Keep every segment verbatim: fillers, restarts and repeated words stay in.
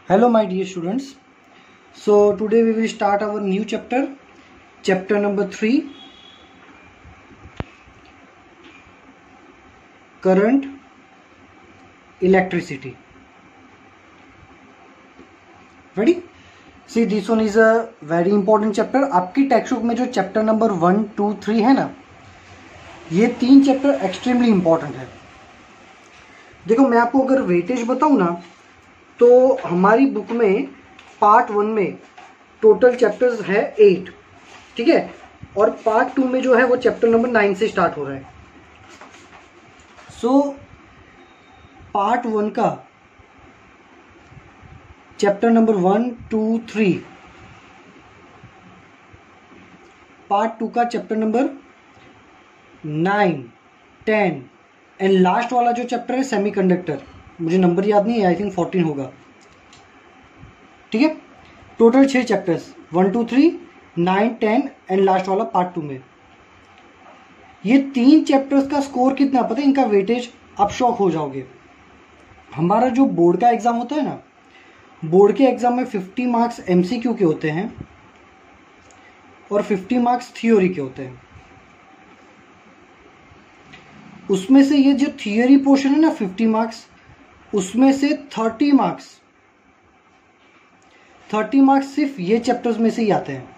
Hello my dear students. So today we will start our new chapter, chapter number three, current, electricity. Ready? See, this one is a very important chapter. आपकी text book में जो chapter number one two three है ना, ये तीन chapter extremely important है. देखो, मैं आपको अगर वेटेज बताऊं ना, तो हमारी बुक में पार्ट वन में टोटल चैप्टर्स है एट, ठीक है, और पार्ट टू में जो है वो चैप्टर नंबर नाइन से स्टार्ट हो रहा है. सो पार्ट वन का chapter number one two three, part two का chapter number nine ten and last वाला जो चैप्टर है सेमीकंडक्टर, मुझे नंबर याद नहीं है, आई थिंक फोर्टीन होगा, ठीक है. टोटल छह chapters, one two three nine ten and last वाला पार्ट टू में. ये तीन चैप्टर्स का स्कोर कितना पता है, इनका वेटेज, आप शॉक हो जाओगे. हमारा जो बोर्ड का एग्जाम होता है ना, बोर्ड के एग्जाम में फिफ्टी मार्क्स एमसीक्यू के होते हैं और फिफ्टी मार्क्स थियोरी के होते हैं. उसमें से ये जो थियोरी पोर्शन है ना फिफ्टी मार्क्स, उसमें से थर्टी मार्क्स थर्टी मार्क्स सिर्फ ये चैप्टर्स में से ही आते हैं.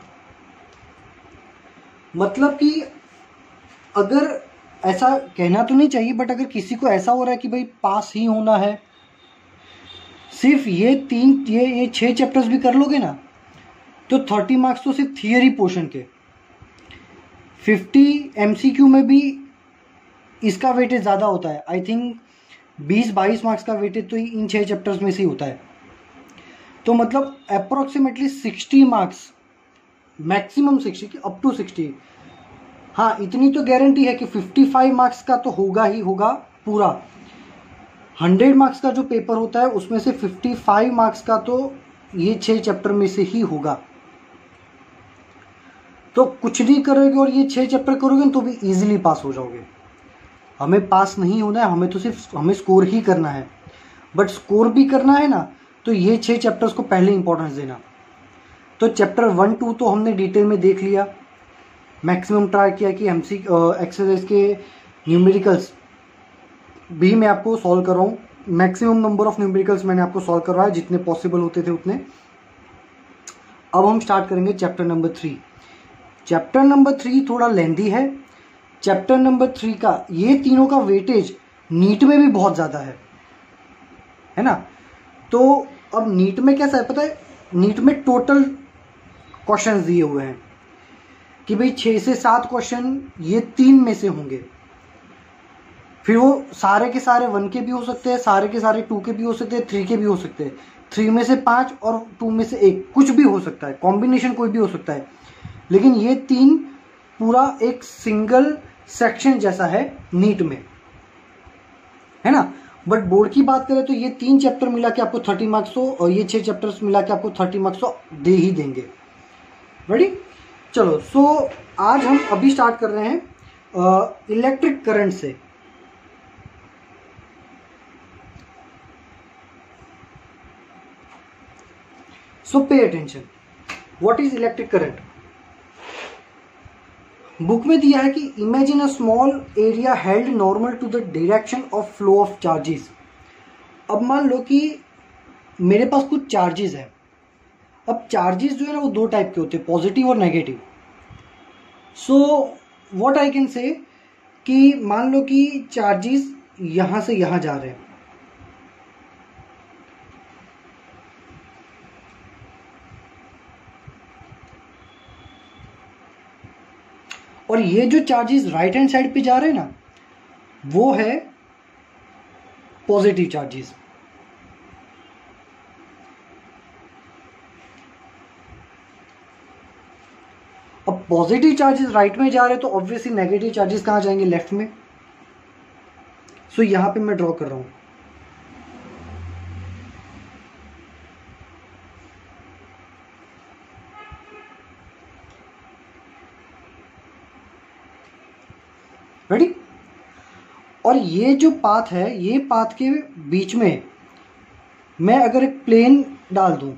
मतलब कि अगर ऐसा कहना तो नहीं चाहिए, बट अगर किसी को ऐसा हो रहा है कि भाई पास ही होना है, सिर्फ ये तीन ये ये छह चैप्टर्स भी कर लोगे ना, तो थर्टी मार्क्स तो सिर्फ थियोरी पोर्शन के. फिफ्टी एमसीक्यू में भी इसका वेटेज ज़्यादा होता है. आई थिंक बीस बाईस मार्क्स का वेटेज तो इन छह चैप्टर्स में से ही होता है. तो मतलब approximately sixty marks, maximum sixty, up to sixty. हाँ, इतनी तो गारंटी है कि फिफ्टी फाइव मार्क्स का तो होगा ही होगा पूरा. हंड्रेड मार्क्स का जो पेपर होता है उसमें से फिफ्टी फाइव मार्क्स का तो ये छह चैप्टर में से ही होगा. तो कुछ नहीं करोगे और ये छह चैप्टर करोगे तो भी इजीली पास हो जाओगे. हमें पास नहीं होना है, हमें तो सिर्फ हमें स्कोर ही करना है. बट स्कोर भी करना है ना, तो ये छह चैप्टर्स को पहले इंपॉर्टेंस देना. तो चैप्टर वन टू तो हमने डिटेल में देख लिया, मैक्सिमम ट्राई किया कि एमसी एक्सरसाइज के न्यूमेरिकल्स भी मैं आपको सॉल्व कर रहा हूँ. मैक्सिमम नंबर ऑफ न्यूमेरिकल्स मैंने आपको सॉल्व करवाया, जितने पॉसिबल होते थे उतने. अब हम स्टार्ट करेंगे chapter number three. Chapter number three थोड़ा लेंथी है. चैप्टर नंबर थ्री का ये तीनों का वेटेज नीट में भी बहुत ज़्यादा है, है ना. तो अब नीट में कैसा है पता है, नीट में टोटल क्वेश्चंस दिए हुए हैं कि भाई छः से सात क्वेश्चन ये तीन में से होंगे. फिर वो सारे के सारे वन के भी हो सकते हैं, सारे के सारे टू के भी हो सकते हैं, थ्री के भी हो सकते हैं, थ्री में से पाँच और टू में से एक, कुछ भी हो सकता है, कॉम्बिनेशन कोई भी हो सकता है. लेकिन ये तीन पूरा एक सिंगल सेक्शन जैसा है नीट में, है ना. बट बोर्ड की बात करें तो ये तीन चैप्टर मिला के आपको थर्टी मार्क्स तो, और ये छह चैप्टर्स मिला के आपको थर्टी मार्क्स तो दे ही देंगे. रेडी, चलो. सो आज हम अभी स्टार्ट कर रहे हैं इलेक्ट्रिक करंट से. So pay attention, what is electric current. Book में दिया है कि imagine a small area held normal to the direction of flow of charges. अब मान लो कि मेरे पास कुछ चार्जेस है. अब चार्जेस जो है ना वो दो टाइप के होते हैं, पॉजिटिव और negative. So what I can say कि मान लो कि चार्जेस यहां से यहां जा रहे हैं, और ये जो चार्जेस राइट हैंड साइड पे जा रहे हैं ना, वो है पॉजिटिव चार्जेस. अब पॉजिटिव चार्जेस राइट में जा रहे हैं तो ऑब्वियसली नेगेटिव चार्जेस कहां जाएंगे, लेफ्ट में. सो so, यहां पे मैं ड्रॉ कर रहा हूं. रेडी. और ये जो पाथ है, ये पाथ के बीच में मैं अगर एक प्लेन डाल दूं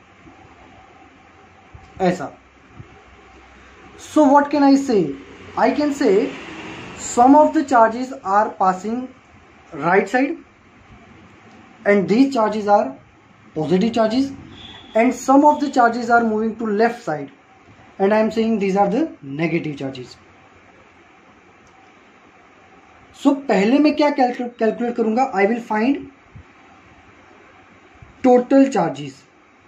ऐसा, सो व्हाट कैन आई से, I can say some of the charges are passing right side and these charges are positive charges and some of the charges are moving to left side and I am saying these are the negative charges. So पहले मैं क्या calculate करूंगा, I will find total charges,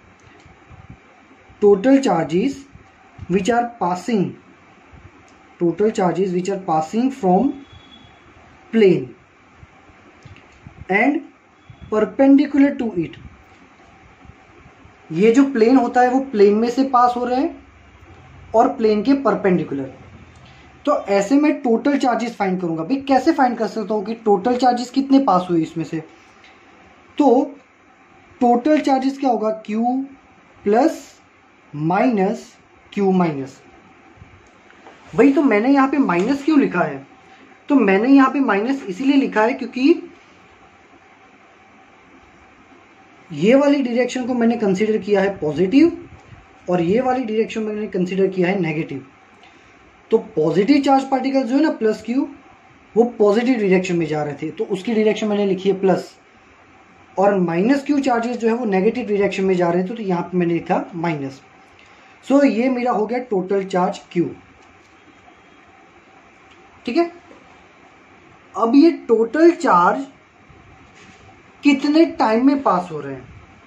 total charges which are passing, total charges which are passing from plane and perpendicular to it. ये जो plane होता है वो plane में से पास हो रहे हैं और प्लेन के परपेंडिकुलर. तो ऐसे में टोटल चार्जेस फाइंड करूंगा. भाई कैसे फाइंड कर सकता हूं कि टोटल चार्जेस कितने पास हुए इसमें से. तो टोटल चार्जेस क्या होगा, Q plus minus Q minus. भाई तो मैंने यहां पे माइनस क्यों लिखा है, तो मैंने यहां पे माइनस इसीलिए लिखा है क्योंकि ये वाली डायरेक्शन को मैंने कंसीडर किया है पॉजिटिव और ये वाली डायरेक्शन मैंने कंसीडर किया है नेगेटिव. तो पॉजिटिव चार्ज पार्टिकल जो है ना प्लस क्यू, वो पॉजिटिव डायरेक्शन में जा रहे थे तो उसकी डायरेक्शन मैंने लिखी है प्लस, और माइनस क्यू चार्जेस जो है वो नेगेटिव डायरेक्शन में जा रहे थे तो यहाँ पे मैंने लिखा माइनस. सो ये मेरा हो गया टोटल चार्ज क्यू. ठीक है, अब ये टोटल चार्ज कितने टाइम में पास हो रहे हैं,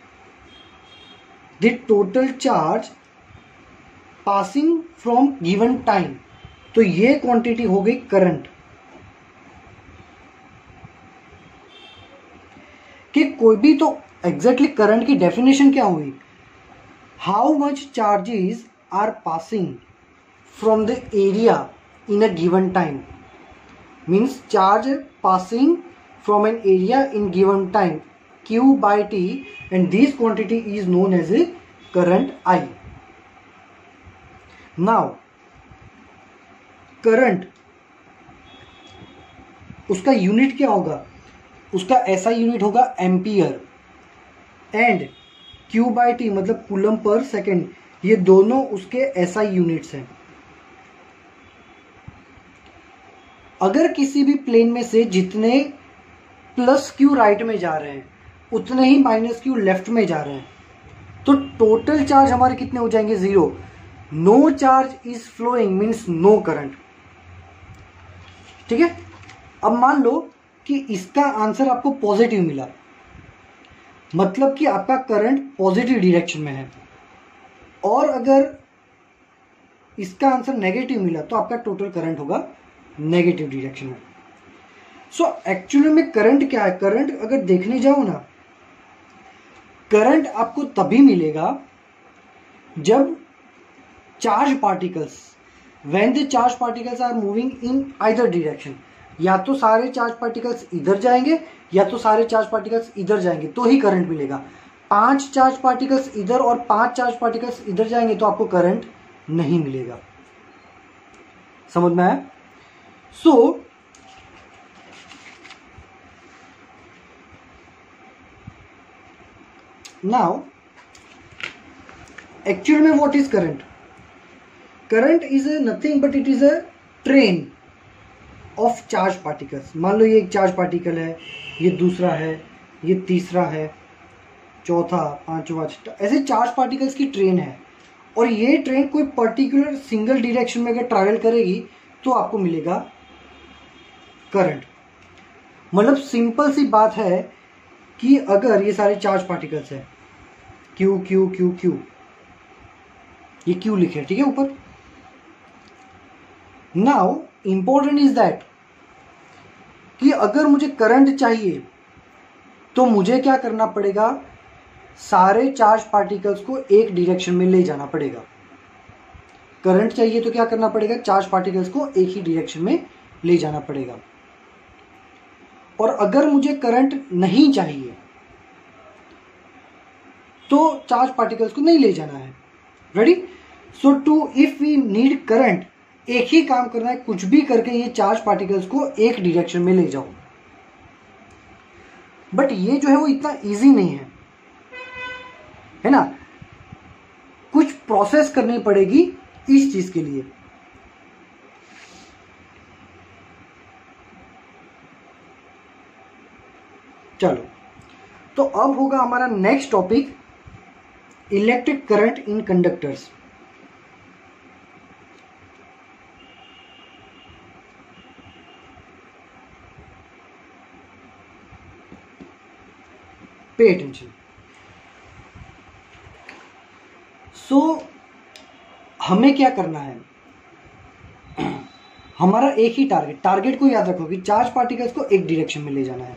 the total charge passing from given time. तो ये क्वांटिटी हो गई करंट. कि कोई भी तो एग्जैक्टली करंट की डेफिनेशन क्या हुई, how much charges are passing from the area in a given time, means charge passing from an area in given time, Q by T, and this quantity is known as a current I. Now current उसका unit क्या होगा, उसका ऐसा unit होगा ampere, and Q by T मतलब coulomb per second, ये दोनों उसके एसआई यूनिट्स हैं. अगर किसी भी प्लेन में से जितने प्लस क्यू राइट में जा रहे हैं उतने ही माइनस क्यू लेफ्ट में जा रहे हैं, तो टोटल चार्ज हमारे कितने हो जाएंगे, zero. No charge is flowing means no current. ठीक है, अब मान लो कि इसका आंसर आपको पॉजिटिव मिला, मतलब कि आपका करंट पॉजिटिव डायरेक्शन में है, और अगर इसका आंसर नेगेटिव मिला तो आपका टोटल करंट होगा नेगेटिव डायरेक्शन में. सो एक्चुअली में करंट क्या है, करंट अगर देखने जाओ ना, करंट आपको तभी मिलेगा जब charge particles, when the charge particles are moving in either direction, या तो सारे चार्ज पार्टिकल्स इधर जाएंगे या तो सारे चार्ज पार्टिकल्स इधर जाएंगे तो ही करंट मिलेगा. पांच चार्ज पार्टिकल्स इधर और पांच चार्ज पार्टिकल्स इधर जाएंगे तो आपको करंट नहीं मिलेगा. समझ में आया? सो now actually में what is current, current is a nothing but it is a train of charge particles. मान लो ये एक चार्ज पार्टिकल है, ये दूसरा है, ये तीसरा है, चौथा, पांचवा, छठा, ऐसे चार्ज पार्टिकल्स की ट्रेन है, और ये ट्रेन कोई पर्टिकुलर सिंगल डायरेक्शन में अगर ट्रैवल करेगी तो आपको मिलेगा करंट. मतलब सिंपल सी बात है कि अगर ये सारे चार्ज पार्टिकल्स है, Q Q Q Q, ये Q लिखे ठीक है ऊपर. नाउ इंपॉर्टेंट इज दैट कि अगर मुझे करंट चाहिए तो मुझे क्या करना पड़ेगा, सारे चार्ज पार्टिकल्स को एक डायरेक्शन में ले जाना पड़ेगा. करंट चाहिए तो क्या करना पड़ेगा, चार्ज पार्टिकल्स को एक ही डायरेक्शन में ले जाना पड़ेगा. और अगर मुझे करंट नहीं चाहिए तो चार्ज पार्टिकल्स को नहीं ले जाना है. Ready? So to if we need current, एक ही काम करना है, कुछ भी करके ये चार्ज पार्टिकल्स को एक डायरेक्शन में ले जाओ. बट ये जो है वो इतना इजी नहीं है. है ना, कुछ प्रोसेस करनी पड़ेगी इस चीज के लिए। चलो, तो अब होगा हमारा next topic electric current in conductors. Pay attention. So हमें क्या करना है, हमारा एक ही टारगेट टारगेट को याद रखो कि चार्ज पार्टिकल्स को एक डायरेक्शन में ले जाना है।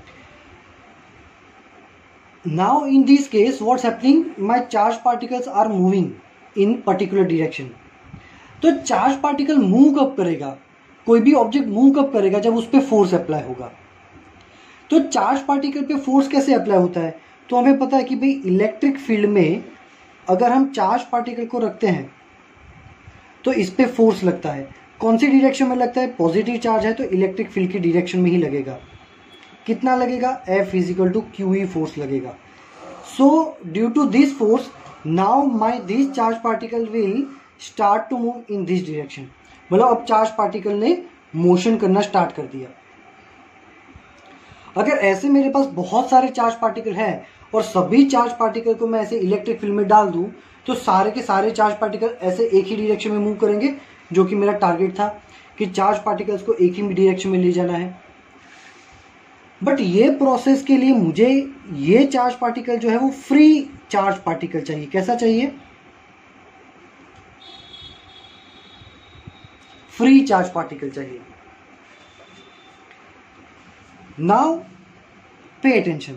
Now in this case what's happening, my charge particles are moving in particular direction. तो चार्ज पार्टिकल मूव कब करेगा, कोई भी ऑब्जेक्ट मूव कब करेगा, जब उस पर फोर्स अप्लाई होगा। तो चार्ज पार्टिकल पे फोर्स कैसे अप्लाई होता है, तो हमें पता है कि भाई इलेक्ट्रिक फील्ड में अगर हम चार्ज पार्टिकल को रखते हैं तो इस पे फोर्स लगता है। कौन सी डायरेक्शन में लगता है, पॉजिटिव चार्ज है तो इलेक्ट्रिक फील्ड की डायरेक्शन में ही लगेगा। कितना लगेगा, F equal to Q E force लगेगा। So due to this force now my this charge particle will start to move in this direction. मतलब अब चार्ज पार्टिकल ने मोशन करना स्टार्ट कर दिया। अगर ऐसे मेरे पास बहुत सारे चार्ज पार्टिकल हैं और सभी चार्ज पार्टिकल को मैं ऐसे इलेक्ट्रिक फील्ड में डाल दूं तो सारे के सारे चार्ज पार्टिकल ऐसे एक ही डायरेक्शन में मूव करेंगे, जो कि मेरा टारगेट था कि चार्ज पार्टिकल्स को एक ही डायरेक्शन में ले जाना है। बट ये प्रोसेस के लिए मुझे ये चार्ज पार्टिकल जो है वो फ्री चार्ज पार्टिकल चाहिए। कैसा चाहिए, फ्री चार्ज पार्टिकल चाहिए। नाउ पे अटेंशन,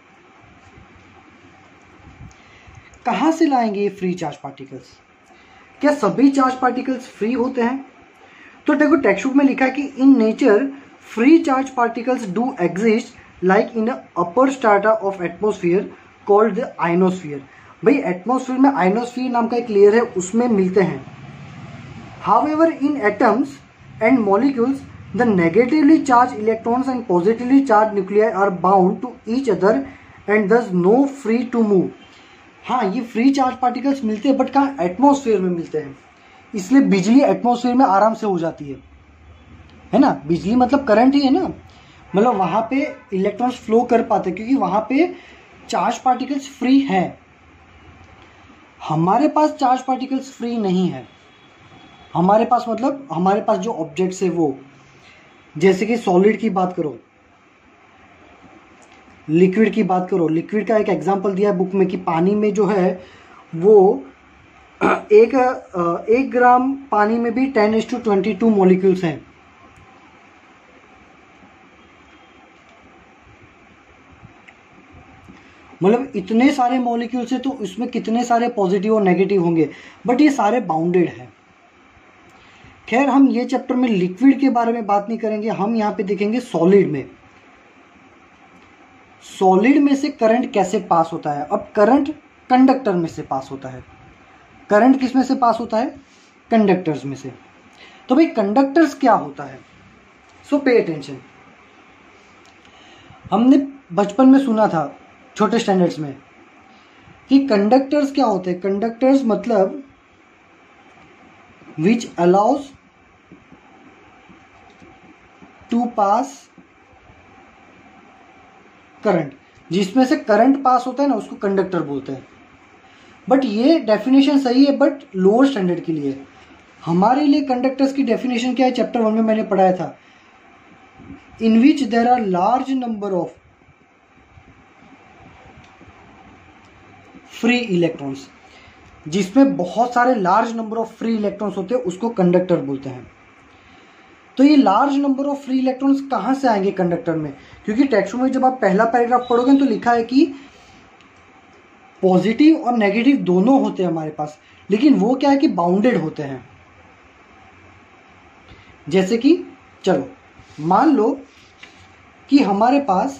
कहां से लाएंगे ये फ्री चार्ज पार्टिकल्स? क्या सभी चार्ज पार्टिकल्स फ्री होते हैं? तो देखो टेक्स्ट बुक में लिखा है कि in nature free charge particles do exist like in upper strata of atmosphere called the ionosphere. भाई एटमोस्फियर में आइनोस्फियर नाम का एक लेयर है, उसमें मिलते हैं। However in atoms and molecules the negatively charge electrons and positively charge nuclei are bound to each other and thus no free to move. हाँ, ये फ्री चार्ज पार्टिकल्स मिलते हैं, बट कहाँ, एटमॉस्फेयर में मिलते हैं। इसलिए बिजली एटमॉस्फेयर में आराम से हो जाती है, है ना। बिजली मतलब करंट ही है ना, मतलब वहां पे इलेक्ट्रॉन्स फ्लो कर पाते हैं क्योंकि वहां पे चार्ज पार्टिकल्स फ्री है। हमारे पास चार्ज पार्टिकल्स फ्री नहीं है। हमारे पास मतलब हमारे पास जो ऑब्जेक्ट्स है वो, जैसे कि सॉलिड की बात करो, लिक्विड की बात करो। लिक्विड का एक एग्जांपल दिया है बुक में कि पानी में जो है वो एक एक ग्राम पानी में भी ten is to twenty two molecules हैं। मतलब इतने सारे मॉलिक्यूल्स है तो इसमें कितने सारे पॉजिटिव और नेगेटिव होंगे, बट ये सारे बाउंडेड है। खैर हम ये चैप्टर में लिक्विड के बारे में बात नहीं करेंगे, हम यहाँ पे देखेंगे सॉलिड में। सॉलिड में से करंट कैसे पास होता है। अब करंट कंडक्टर में से पास होता है। करंट किस में से पास होता है, कंडक्टर्स में से। तो भाई कंडक्टर्स क्या होता है, सो पे अटेंशन। हमने बचपन में सुना था छोटे स्टैंडर्ड्स में कि कंडक्टर्स क्या होते हैं। कंडक्टर्स मतलब which allows to pass current, जिसमें से करंट पास होता है ना उसको कंडक्टर बोलते हैं। बट ये डेफिनेशन सही है, बट लोअर स्टैंडर्ड के लिए। हमारे लिए कंडक्टर्स की डेफिनेशन क्या है, चैप्टर वन में मैंने पढ़ाया था, in which there are large number of free electrons, जिसमें बहुत सारे large number of free electrons होते हैं उसको कंडक्टर बोलते हैं। तो ये large number of free electrons कहां से आएंगे कंडक्टर में, क्योंकि टेक्स्ट में जब आप पहला पैराग्राफ पढ़ोगे तो लिखा है कि पॉजिटिव और नेगेटिव दोनों होते हैं हमारे पास, लेकिन वो क्या है कि बाउंडेड होते हैं। जैसे कि चलो मान लो कि हमारे पास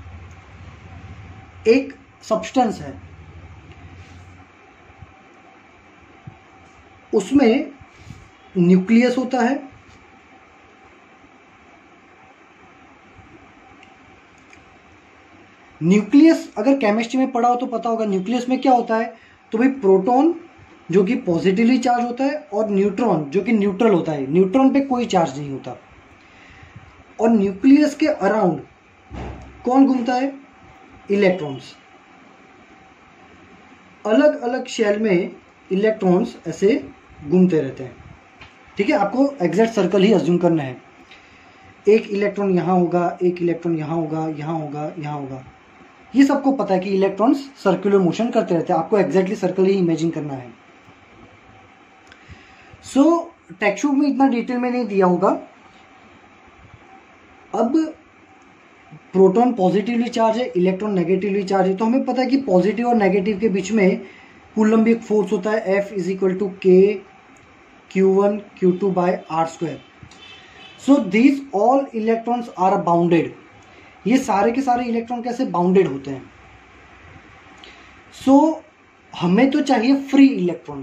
एक सब्सटेंस है, उसमें न्यूक्लियस होता है, न्यूक्लियस अगर केमिस्ट्री में पढ़ा हो तो पता होगा, न्यूक्लियस में क्या होता है, तो भाई प्रोटॉन जो कि पॉजिटिवली चार्ज होता है और न्यूट्रॉन जो कि न्यूट्रल होता है। न्यूट्रॉन पे कोई चार्ज नहीं होता। और न्यूक्लियस के अराउंड कौन घूमता है, इलेक्ट्रॉन्स। अलग अलग शेल में इलेक्ट्रॉन्स ऐसे घूमते रहते हैं, ठीक है। आपको एग्जैक्ट सर्कल ही अज्यूम करना है। एक इलेक्ट्रॉन यहाँ होगा, एक इलेक्ट्रॉन यहाँ होगा, यहाँ होगा, यहाँ होगा। ये सबको पता है कि इलेक्ट्रॉन्स सर्कुलर मोशन करते रहते हैं। आपको एग्जैक्टली सर्कल ही इमेजिन करना है। सो टेक्स्ट बुक में इतना डिटेल में नहीं दिया होगा। अब प्रोटॉन पॉजिटिवली चार्ज है, इलेक्ट्रॉन नेगेटिवली चार्ज है, तो हमें पता है कि पॉजिटिव और नेगेटिव के बीच में कूलम्बिक फोर्स होता है, F is equal to k q one q two by r square. So these all electrons are bounded. ये सारे के सारे इलेक्ट्रॉन कैसे बाउंडेड होते हैं। सो so, हमें तो चाहिए फ्री इलेक्ट्रॉन।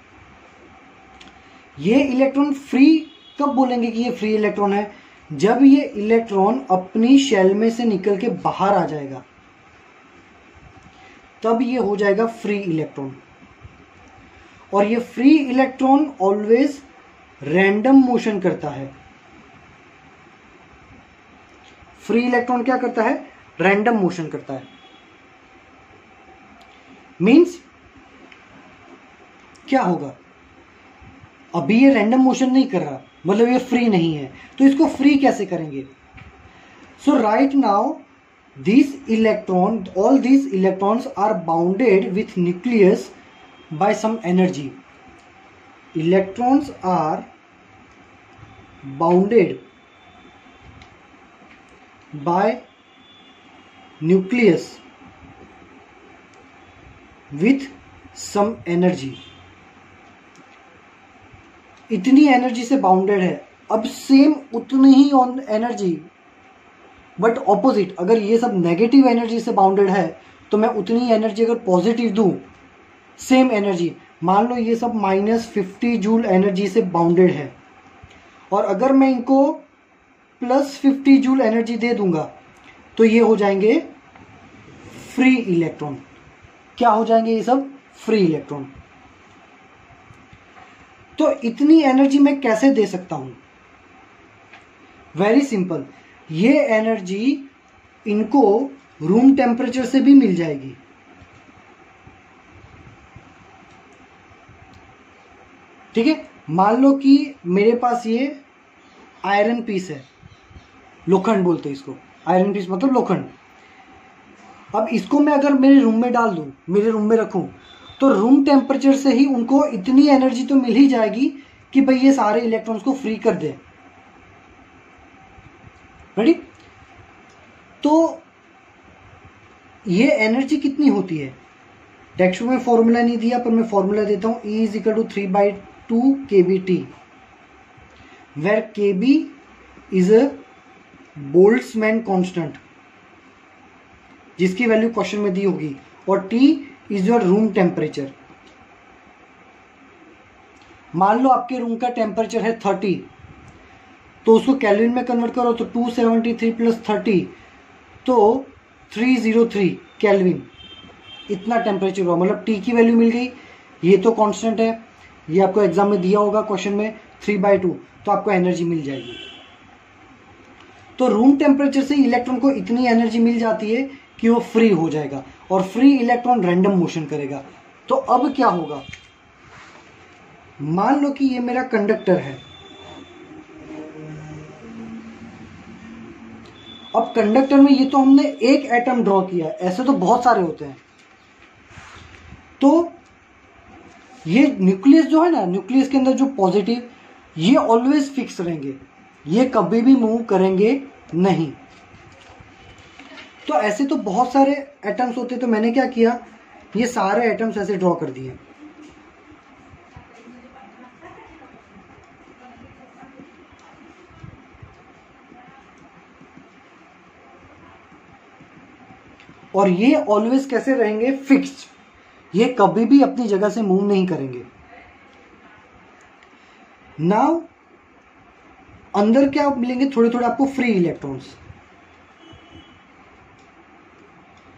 ये इलेक्ट्रॉन फ्री कब बोलेंगे कि ये फ्री इलेक्ट्रॉन है, जब ये इलेक्ट्रॉन अपनी शेल में से निकल के बाहर आ जाएगा, तब ये हो जाएगा फ्री इलेक्ट्रॉन। और ये free electron always random motion करता है। फ्री इलेक्ट्रॉन क्या करता है, रैंडम मोशन करता है। मींस क्या होगा, अभी ये रैंडम मोशन नहीं कर रहा, मतलब ये फ्री नहीं है, तो इसको फ्री कैसे करेंगे। So right now this electron, all these electrons are bounded with nucleus by some energy. Electrons are bounded by nucleus with some energy. इतनी एनर्जी से बाउंडेड है। अब सेम उतनी ही ऑन एनर्जी बट ऑपोजिट, अगर ये सब नेगेटिव एनर्जी से बाउंडेड है तो मैं उतनी एनर्जी अगर पॉजिटिव दूं, सेम एनर्जी, मान लो ये सब माइनस फिफ्टी जूल एनर्जी से बाउंडेड है, और अगर मैं इनको प्लस फिफ्टी जूल एनर्जी दे दूंगा तो ये हो जाएंगे फ्री इलेक्ट्रॉन। क्या हो जाएंगे ये सब, फ्री इलेक्ट्रॉन। तो इतनी एनर्जी मैं कैसे दे सकता हूं, वेरी सिंपल, ये एनर्जी इनको रूम टेम्परेचर से भी मिल जाएगी। ठीक है, मान लो कि मेरे पास ये आयरन पीस है, लोखंड बोलते हैं इसको, आयरन पीस मतलब लोखंड। अब इसको मैं अगर मेरे रूम में डाल दूं, मेरे रूम में रखूं, तो रूम टेम्परेचर से ही उनको इतनी एनर्जी तो मिल ही जाएगी कि भाई ये सारे इलेक्ट्रॉन्स को फ्री कर दे। रेडी। तो ये एनर्जी कितनी होती है, टेक्स्ट में फॉर्मूला नहीं दिया पर मैं फॉर्मूला देता हूं, E is equal to three by two k B T, where k B is a Boltzmann constant जिसकी वैल्यू क्वेश्चन में दी होगी, और T is your room temperature. मान लो आपके रूम का टेम्परेचर है थर्टी, तो उसको केल्विन में कन्वर्ट करो तो two seventy three plus thirty, तो थ्री जीरो थ्री केल्विन, इतना टेम्परेचर हुआ। मतलब T की वैल्यू मिल गई, ये तो कांस्टेंट है, ये आपको एग्जाम में दिया होगा क्वेश्चन में थ्री बाई टू, तो आपको एनर्जी मिल जाएगी। तो रूम टेम्परेचर से इलेक्ट्रॉन को इतनी एनर्जी मिल जाती है कि वो फ्री हो जाएगा, और फ्री इलेक्ट्रॉन रैंडम मोशन करेगा। तो अब क्या होगा, मान लो कि ये मेरा कंडक्टर है। अब कंडक्टर में ये तो हमने एक एटम ड्रॉ किया, ऐसे तो बहुत सारे होते हैं। तो ये न्यूक्लियस जो है ना, न्यूक्लियस के अंदर जो पॉजिटिव, ये ऑलवेज फिक्स रहेंगे, ये कभी भी मूव करेंगे नहीं। तो ऐसे तो बहुत सारे एटम्स होते, तो मैंने क्या किया, ये सारे एटम्स ऐसे ड्रॉ कर दिए। और ये ऑलवेज कैसे रहेंगे, फिक्स्ड, ये कभी भी अपनी जगह से मूव नहीं करेंगे। नाउ अंदर क्या मिलेंगे, थोड़े थोड़े आपको फ्री इलेक्ट्रॉन्स।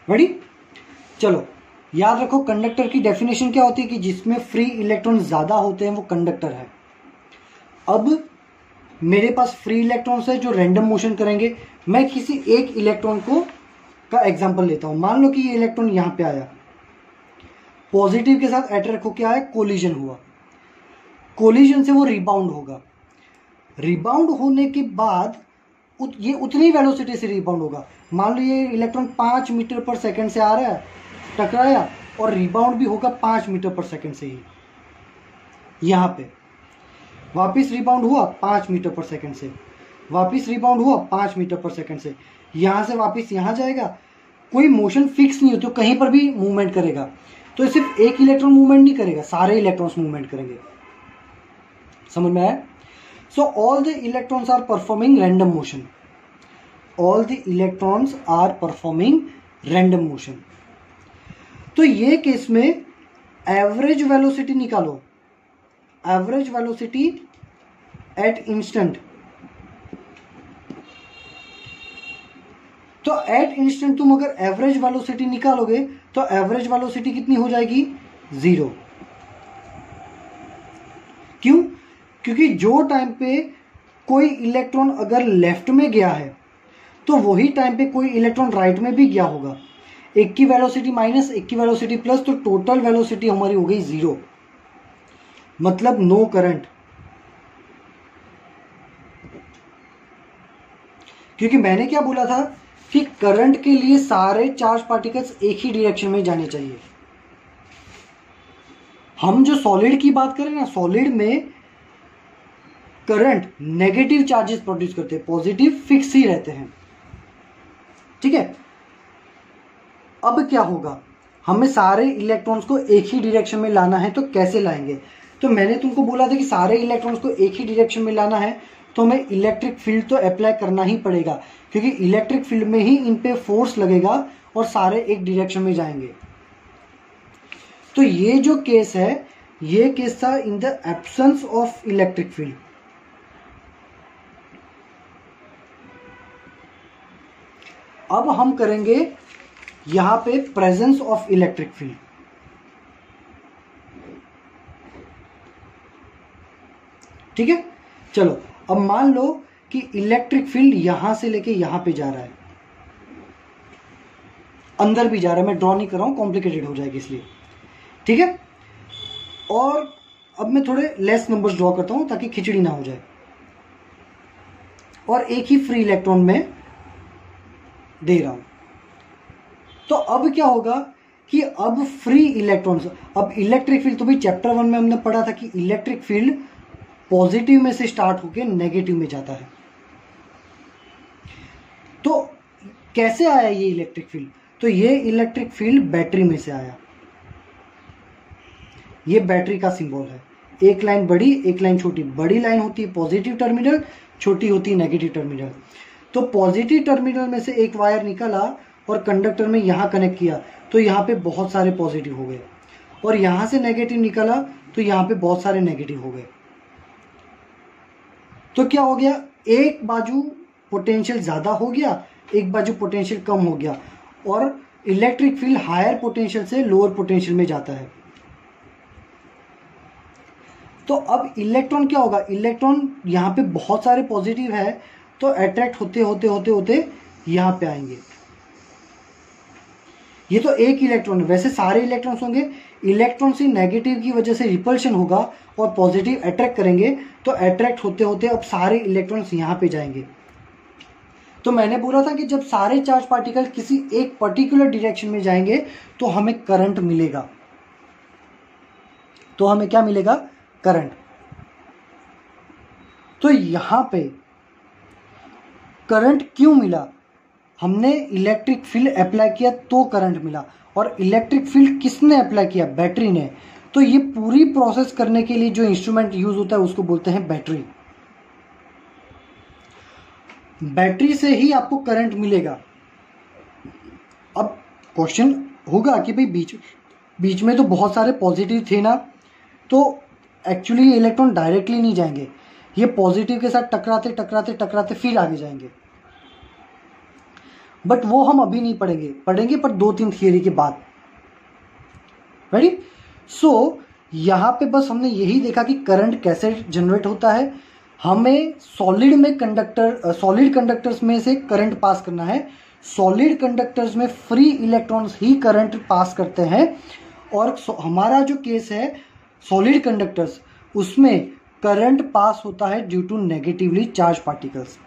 रेडी? चलो याद रखो, कंडक्टर की डेफिनेशन क्या होती है कि जिसमें फ्री इलेक्ट्रॉन ज्यादा होते हैं वो कंडक्टर है। अब मेरे पास फ्री इलेक्ट्रॉन्स है जो रैंडम मोशन करेंगे। मैं किसी एक इलेक्ट्रॉन को का एग्जांपल लेता हूं। मान लो कि ये इलेक्ट्रॉन यहां पे आया, पॉजिटिव के साथ अट्रैक्ट होकर आया, कोलिजन हुआ, कोलिजन से वो रिबाउंड होगा। रिबाउंड होने के बाद उत, ये उतनी वेलोसिटी से रिबाउंड होगा। मान लो ये इलेक्ट्रॉन पाँच मीटर पर सेकंड से आ रहा है, टकराया, और रिबाउंड भी होगा पाँच मीटर पर सेकंड से ही। यहाँ पे वापिस रिबाउंड हुआ पाँच मीटर पर सेकंड से, वापिस रिबाउंड हुआ पाँच मीटर पर सेकंड से, यहाँ से वापिस यहाँ जाएगा। कोई मोशन फिक्स नहीं होती, तो कहीं पर भी मूवमेंट करेगा। तो सिर्फ एक इलेक्ट्रॉन मूवमेंट नहीं करेगा, सारे इलेक्ट्रॉन्स मूवमेंट करेंगे। समझ में आया? So all the electrons are performing random motion. All the electrons are performing random motion. तो ये केस में एवरेज वेलोसिटी निकालो, एवरेज वेलोसिटी एट इंस्टेंट। तो एट इंस्टेंट तुम अगर एवरेज वेलोसिटी निकालोगे तो एवरेज वेलोसिटी कितनी हो जाएगी? जीरो। क्यों? क्योंकि जो टाइम पे कोई इलेक्ट्रॉन अगर लेफ्ट में गया है तो वही टाइम पे कोई इलेक्ट्रॉन राइट में भी गया होगा। एक की वेलोसिटी माइनस, एक की वेलोसिटी प्लस, तो टोटल वेलोसिटी हमारी हो गई जीरो, मतलब नो करंट। क्योंकि मैंने क्या बोला था कि करंट के लिए सारे चार्ज पार्टिकल्स एक ही डायरेक्शन में जाने चाहिए। हम जो सॉलिड की बात करें ना, सॉलिड में करंट नेगेटिव चार्जेस प्रोड्यूस करते हैं, पॉजिटिव फिक्स ही रहते हैं। ठीक है? अब क्या होगा, हमें सारे इलेक्ट्रॉन्स को एक ही डायरेक्शन में लाना है, तो कैसे लाएंगे? तो मैंने तुमको बोला था कि सारे इलेक्ट्रॉन्स को एक ही डायरेक्शन में लाना है तो हमें इलेक्ट्रिक फील्ड तो अप्लाई करना ही पड़ेगा, क्योंकि इलेक्ट्रिक फील्ड में ही इन पे फोर्स लगेगा और सारे एक डायरेक्शन में जाएंगे। तो ये जो केस है, ये केस था in the absence of electric field. अब हम करेंगे यहां पे प्रेजेंस ऑफ इलेक्ट्रिक फील्ड। ठीक है? चलो अब मान लो कि इलेक्ट्रिक फील्ड यहां से लेके यहां पे जा रहा है, अंदर भी जा रहा है। मैं ड्रॉ नहीं कर रहा हूं, कॉम्प्लिकेटेड हो जाएगी इसलिए। ठीक है? और अब मैं थोड़े लेस नंबर्स ड्रॉ करता हूं ताकि खिचड़ी ना हो जाए। और एक ही फ्री इलेक्ट्रॉन में दे रहा हूं। तो अब क्या होगा कि अब फ्री इलेक्ट्रॉन्स, अब इलेक्ट्रिक फील्ड, तो भी चैप्टर वन में हमने पढ़ा था कि इलेक्ट्रिक फील्ड पॉजिटिव में से स्टार्ट होकर नेगेटिव में जाता है। तो कैसे आया ये इलेक्ट्रिक फील्ड? तो ये इलेक्ट्रिक फील्ड बैटरी में से आया। ये बैटरी का सिंबल है। एक लाइन बड़ी, एक लाइन छोटी। बड़ी लाइन होती है पॉजिटिव टर्मिनल, छोटी होती है नेगेटिव टर्मिनल। तो पॉजिटिव टर्मिनल में से एक वायर निकला और कंडक्टर में यहां कनेक्ट किया, तो यहां पे बहुत सारे पॉजिटिव हो गए। और यहां से नेगेटिव निकला तो यहां पे बहुत सारे नेगेटिव हो गए। तो क्या हो गया, एक बाजू पोटेंशियल ज्यादा हो गया, एक बाजू पोटेंशियल कम हो गया, और इलेक्ट्रिक फील्ड हायर पोटेंशियल से लोअर पोटेंशियल में जाता है। तो अब इलेक्ट्रॉन क्या होगा, इलेक्ट्रॉन यहां पे बहुत सारे पॉजिटिव है तो अट्रैक्ट होते होते होते होते यहां पे आएंगे। ये तो एक इलेक्ट्रॉन है, वैसे सारे इलेक्ट्रॉन्स होंगे। इलेक्ट्रॉन से नेगेटिव की वजह से रिपल्शन होगा और पॉजिटिव अट्रैक्ट करेंगे, तो अट्रैक्ट होते होते अब सारे इलेक्ट्रॉन्स यहां पे जाएंगे। तो मैंने बोला था कि जब सारे चार्ज पार्टिकल किसी एक पर्टिकुलर डायरेक्शन में जाएंगे तो हमें करंट मिलेगा। तो हमें क्या मिलेगा, करंट। तो यहां पे करंट क्यों मिला, हमने इलेक्ट्रिक फील्ड अप्लाई किया तो करंट मिला। और इलेक्ट्रिक फील्ड किसने अप्लाई किया, बैटरी ने। तो ये पूरी प्रोसेस करने के लिए जो इंस्ट्रूमेंट यूज होता है उसको बोलते हैं बैटरी। बैटरी से ही आपको करंट मिलेगा। अब क्वेश्चन होगा कि भाई बीच बीच में तो बहुत सारे पॉजिटिव थे ना, तो एक्चुअली ये इलेक्ट्रॉन डायरेक्टली नहीं जाएंगे, ये पॉजिटिव के साथ टकराते टकराते टकराते फिर आगे जाएंगे। बट वो हम अभी नहीं पढ़ेंगे, पढ़ेंगे पर दो तीन थियरी के बाद। रेडी? सो यहाँ पे बस हमने यही देखा कि करंट कैसे जनरेट होता है। हमें सॉलिड में कंडक्टर सॉलिड कंडक्टर्स में से करंट पास करना है। सॉलिड कंडक्टर्स में फ्री इलेक्ट्रॉन्स ही करंट पास करते हैं, और हमारा जो केस है सॉलिड कंडक्टर्स, उसमें करंट पास होता है due to negatively charge particles.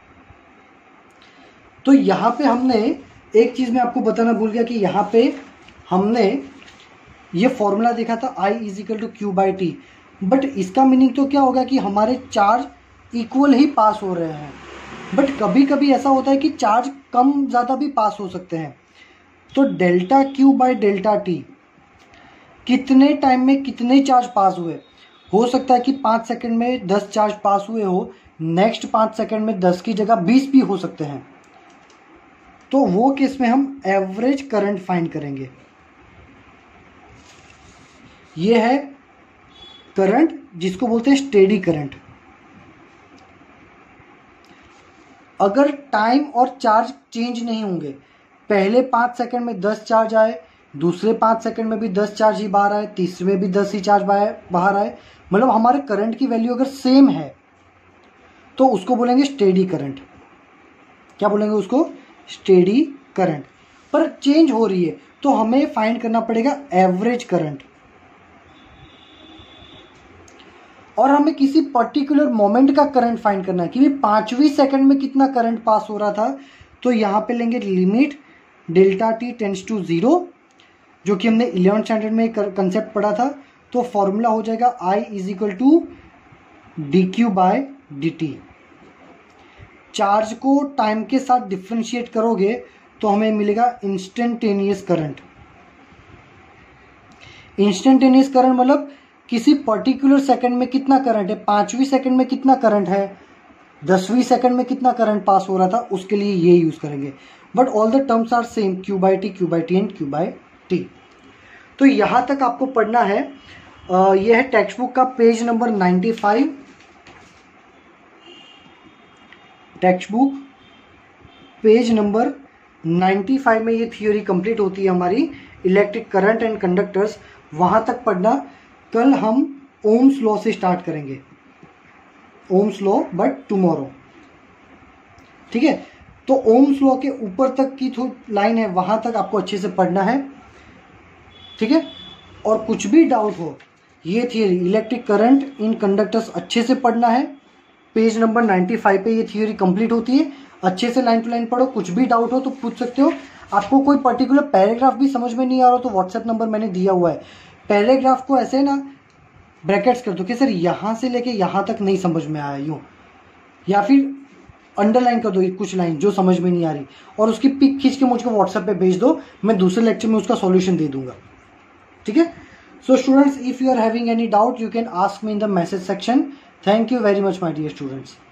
तो यहाँ पे हमने एक चीज मैं आपको बताना भूल गया कि यहाँ पे हमने ये फॉर्मूला देखा था I is equal to q by t, but इसका मीनिंग तो क्या होगा कि हमारे चार्ज इक्वल ही पास हो रहे हैं। बट कभी कभी ऐसा होता है कि चार्ज कम ज़्यादा भी पास हो सकते हैं। तो delta q by delta t, कितने टाइम में कितने चार्ज पास हुए, हो सकता है कि पाँच सेकंड में दस चार्ज पास हुए हो, नेक्स्ट पाँच सेकंड में दस की जगह बीस भी हो सकते हैं। तो वो केस में हम एवरेज करंट फाइंड करेंगे। ये है करंट जिसको बोलते हैं स्टेडी करंट। अगर टाइम और चार्ज चेंज नहीं होंगे, पहले पाँच सेकंड में दस चार्ज आए, दूसरे पाँच सेकंड में भी दस चार्ज ही बाहर आए, तीसरे में भी दस ही चार्ज बाहर आए, मतलब हमारे करंट की वैल्यू अगर सेम है तो उसको बोलेंगे स्टेडी करंट। क्या बोलेंगे उसको? Steady current. पर चेंज हो रही है तो हमें फाइंड करना पड़ेगा एवरेज करंट। और हमें किसी पर्टिकुलर मोमेंट का करंट फाइंड करना है कि भाई पांचवी सेकंड में कितना करंट पास हो रहा था। तो यहां पे लेंगे limit delta t tends to zero, जो कि हमने इलेवेंथ स्टैंडर्ड में कंसेप्ट पढ़ा था। तो फॉर्मूला हो जाएगा I is equal to d q by d t. Charge को टाइम के साथ डिफ्रेंशिएट करोगे तो हमें मिलेगा इंस्टेंटेनियस करंट। इंस्टेंटेनियस करंट मतलब किसी पर्टिकुलर सेकंड में कितना करंट है, पांचवी सेकंड में कितना करंट है, दसवीं सेकंड में कितना करंट पास हो रहा था, उसके लिए ये यूज करेंगे। But all the terms are same, Q by T, Q by T and Q by T. तो यहां तक आपको पढ़ना है। आ, यह है टेक्स्ट बुक का page number ninety five. Text book page number ninety five में ये थियोरी कंप्लीट होती है हमारी, इलेक्ट्रिक करंट एंड कंडक्टर्स। वहां तक पढ़ना। कल हम ओम्स लॉ से स्टार्ट करेंगे, ओम्स लॉ, बट टुमारो। ठीक है? तो ओम्स लॉ के ऊपर तक की जो लाइन है वहां तक आपको अच्छे से पढ़ना है। ठीक है? और कुछ भी डाउट हो, ये theory electric current in conductors अच्छे से पढ़ना है। पेज नंबर नाइन्टी फाइव पे ये थियोरी कंप्लीट होती है। अच्छे से लाइन टू लाइन पढ़ो। कुछ भी डाउट हो तो पूछ सकते हो। आपको कोई पर्टिकुलर पैराग्राफ भी समझ में नहीं आ रहा तो व्हाट्सएप नंबर मैंने दिया हुआ है। पैराग्राफ को ऐसे ना ब्रैकेट्स कर दो कि सर यहां से लेके यहां तक नहीं समझ में आया, यूं, या फिर अंडरलाइन कर दो कुछ लाइन जो समझ में नहीं आ रही, और उसकी पिक खींच के मुझको व्हाट्सएप पे भेज दो। मैं दूसरे लेक्चर में उसका सॉल्यूशन दे दूंगा। ठीक है? So students, if you are having any doubt you can ask me in the message section. Thank you very much my dear students.